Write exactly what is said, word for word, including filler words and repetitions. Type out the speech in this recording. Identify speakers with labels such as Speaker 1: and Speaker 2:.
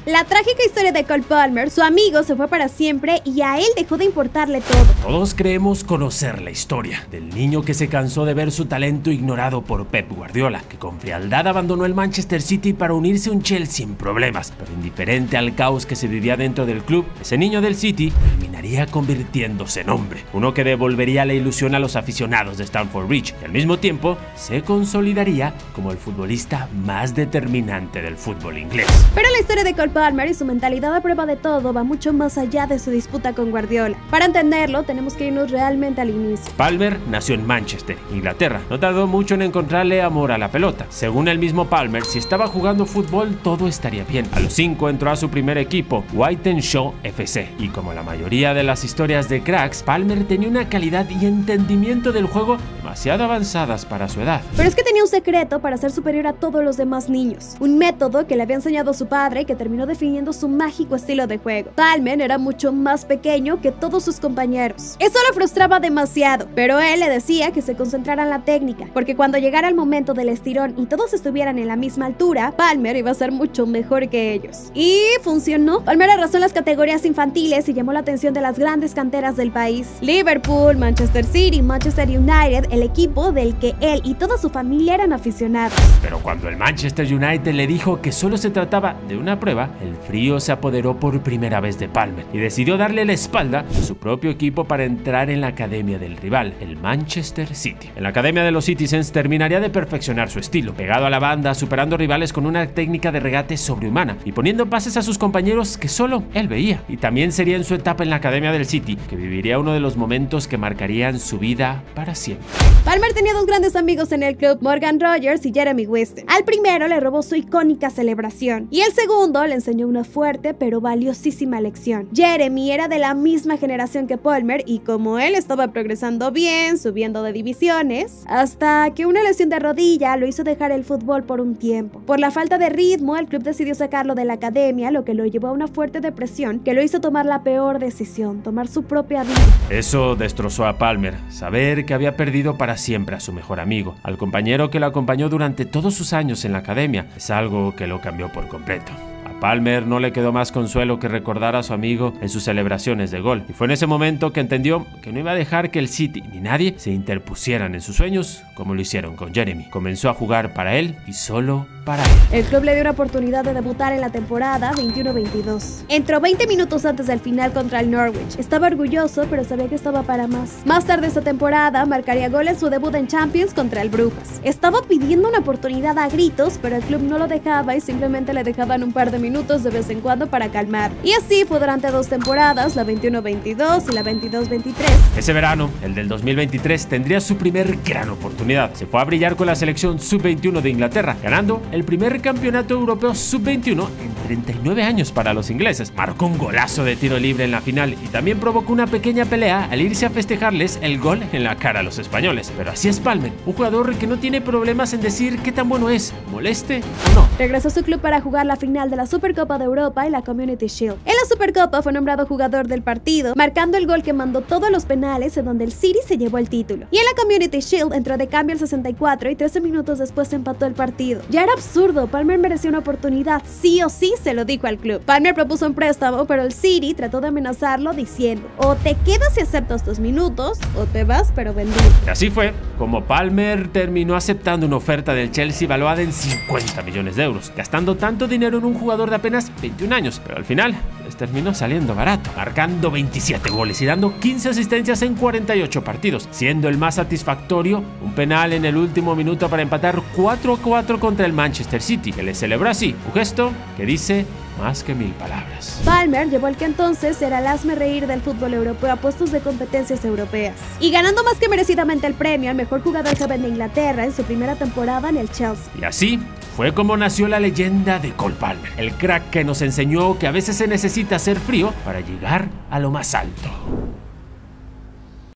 Speaker 1: La trágica historia de Cole Palmer, su amigo se fue para siempre y a él dejó de importarle todo.
Speaker 2: Todos creemos conocer la historia del niño que se cansó de ver su talento ignorado por Pep Guardiola, que con frialdad abandonó el Manchester City para unirse a un Chelsea sin problemas, pero indiferente al caos que se vivía dentro del club. Ese niño del City terminaría convirtiéndose en hombre, uno que devolvería la ilusión a los aficionados de Stamford Bridge y al mismo tiempo se consolidaría como el futbolista más determinante del fútbol inglés.
Speaker 1: Pero la historia de Cole Palmer y su mentalidad a prueba de todo va mucho más allá de su disputa con Guardiola. Para entenderlo, tenemos que irnos realmente al inicio.
Speaker 2: Palmer nació en Manchester, Inglaterra. No tardó mucho en encontrarle amor a la pelota. Según el mismo Palmer, si estaba jugando fútbol, todo estaría bien. A los cinco entró a su primer equipo, Wythenshawe F C, y como la mayoría de las historias de cracks, Palmer tenía una calidad y entendimiento del juego demasiado avanzadas para su edad.
Speaker 1: Pero es que tenía un secreto para ser superior a todos los demás niños, un método que le había enseñado su padre y que terminó definiendo su mágico estilo de juego. Palmer era mucho más pequeño que todos sus compañeros. Eso lo frustraba demasiado, pero él le decía que se concentrara en la técnica, porque cuando llegara el momento del estirón y todos estuvieran en la misma altura, Palmer iba a ser mucho mejor que ellos. Y funcionó. Palmer arrasó en las categorías infantiles y llamó la atención de las grandes canteras del país. Liverpool, Manchester City, Manchester United, el equipo del que él y toda su familia eran aficionados.
Speaker 2: Pero cuando el Manchester United le dijo que solo se trataba de una prueba, el frío se apoderó por primera vez de Palmer y decidió darle la espalda a su propio equipo para entrar en la academia del rival, el Manchester City. En la academia de los Citizens terminaría de perfeccionar su estilo, pegado a la banda, superando rivales con una técnica de regate sobrehumana y poniendo pases a sus compañeros que solo él veía. Y también sería en su etapa en la academia del City que viviría uno de los momentos que marcarían su vida para siempre.
Speaker 1: Palmer tenía dos grandes amigos en el club, Morgan Rogers y Jeremy Weston. Al primero le robó su icónica celebración y el segundo le enseñó una fuerte pero valiosísima lección. Jeremy era de la misma generación que Palmer y como él estaba progresando bien, subiendo de divisiones, hasta que una lesión de rodilla lo hizo dejar el fútbol por un tiempo. Por la falta de ritmo, el club decidió sacarlo de la academia, lo que lo llevó a una fuerte depresión que lo hizo tomar la peor decisión, tomar su propia vida.
Speaker 2: Eso destrozó a Palmer, saber que había perdido para siempre a su mejor amigo, al compañero que lo acompañó durante todos sus años en la academia, es algo que lo cambió por completo. A Palmer no le quedó más consuelo que recordar a su amigo en sus celebraciones de gol, y fue en ese momento que entendió que no iba a dejar que el City ni nadie se interpusieran en sus sueños como lo hicieron con Jeremy. Comenzó a jugar para él y solo para él.
Speaker 1: El club le dio una oportunidad de debutar en la temporada veintiuno veintidós. Entró veinte minutos antes del final contra el Norwich. Estaba orgulloso, pero sabía que estaba para más. Más tarde esa temporada marcaría gol en su debut en Champions contra el Brujas. Estaba pidiendo una oportunidad a gritos, pero el club no lo dejaba y simplemente le dejaban un par de minutos de vez en cuando para calmar. Y así fue durante dos temporadas, la veintiuno veintidós y la veintidós veintitrés.
Speaker 2: Ese verano, el del dos mil veintitrés, tendría su primer gran oportunidad. Se fue a brillar con la selección sub veintiuno de Inglaterra, ganando el primer campeonato europeo sub veintiuno en treinta y nueve años para los ingleses. Marcó un golazo de tiro libre en la final y también provocó una pequeña pelea al irse a festejarles el gol en la cara a los españoles. Pero así es Palmer, un jugador que no tiene problemas en decir qué tan bueno es, moleste o no.
Speaker 1: Regresó a su club para jugar la final de la Supercopa de Europa y la Community Shield. En la Supercopa fue nombrado jugador del partido, marcando el gol que mandó todos los penales en donde el City se llevó el título. Y en la Community Shield entró de cambio al sesenta y cuatro y trece minutos después se empató el partido. Ya era absurdo, Palmer merecía una oportunidad, sí o sí se lo dijo al club. Palmer propuso un préstamo, pero el City trató de amenazarlo diciendo: o te quedas y aceptas tus minutos, o te vas pero vendido.
Speaker 2: Y así fue como Palmer terminó aceptando una oferta del Chelsea valuada en cincuenta millones de euros, gastando tanto dinero en un jugador de apenas veintiún años, pero al final les terminó saliendo barato, marcando veintisiete goles y dando quince asistencias en cuarenta y ocho partidos, siendo el más satisfactorio un penal en el último minuto para empatar cuatro a cuatro contra el Manchester City, que le celebró así, un gesto que dice más que mil palabras.
Speaker 1: Palmer llevó al que entonces era el hazme reír del fútbol europeo a puestos de competencias europeas y ganando más que merecidamente el premio al mejor jugador joven de Inglaterra en su primera temporada en el Chelsea.
Speaker 2: Y así fue como nació la leyenda de Cole Palmer, el crack que nos enseñó que a veces se necesita ser frío para llegar a lo más alto.